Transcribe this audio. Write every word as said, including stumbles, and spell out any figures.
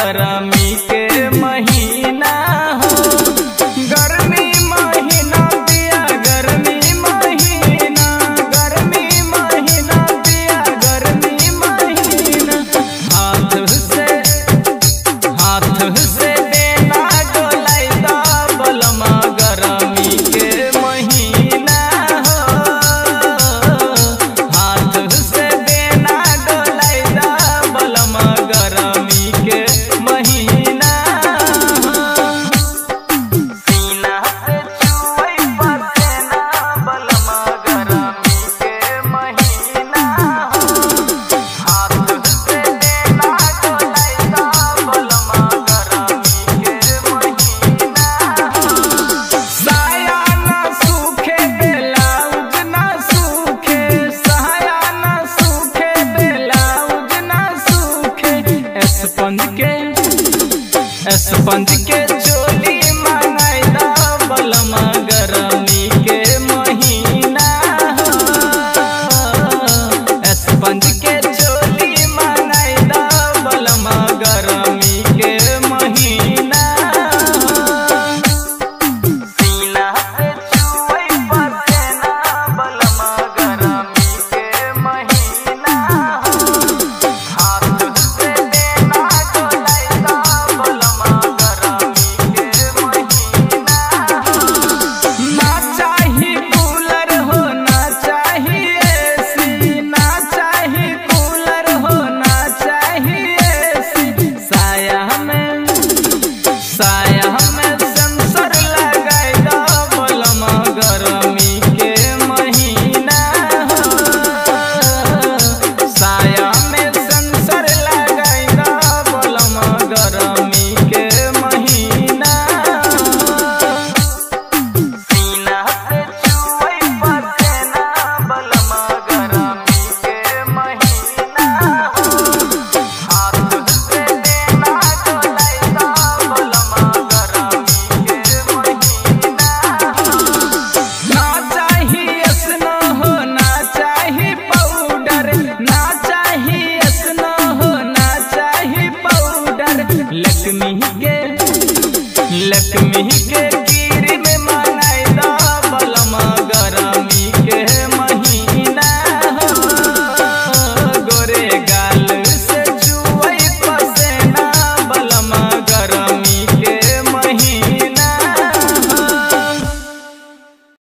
गरमी के महीना हो। गर्मी महीना पिया गर्मी महीना, गर्मी महीना पिया गर्मी महीना। हाथ से हाथ से देना डोलाई दा बलमा गरमी के महीना हो। हाथ से देना डोलाई दा बलमा गरमी के महीना हो। सीना से छुई पसेना बलमा गरमी के महीना हो। हाथ से देना डोलाई दा बलमा गरमी के महीना हो। साया ना सूखे ब्लाउज ना सूखे, साया ना सूखे ब्लाउज ना सूखे। स्पंज के स्पंज के चोली मंगाई दा बलमा गरमी के महीना हो। स्पंज के चोली मंगाई दा बलमा गरमी के महीना हो। सीना से छुई पसेना बलमा गरमी के महीना हो। हाथ से देना डोलाई दा बलमा गरमी के महीना हो। ना चाही कूलर हो ना चाही एसी, ना चाही कूलर हो ना चाही एसी। साया में साया में सेंसर लगाई दा बलमा गरमी के महीना हो। साया में सेंसर लगाई दा बलमा गरमी के महीना हो। सीना से छुई पसेना बलमा गरमी के महीना हो। हाथ से देना डोलाई दा बलमा गरमी के महीना हो। ना चाही स्नो हो ना चाही पाउडर, ना चाही स्नो हो ना चाही पाउडर। लक्ष्मी के लक्ष्मी के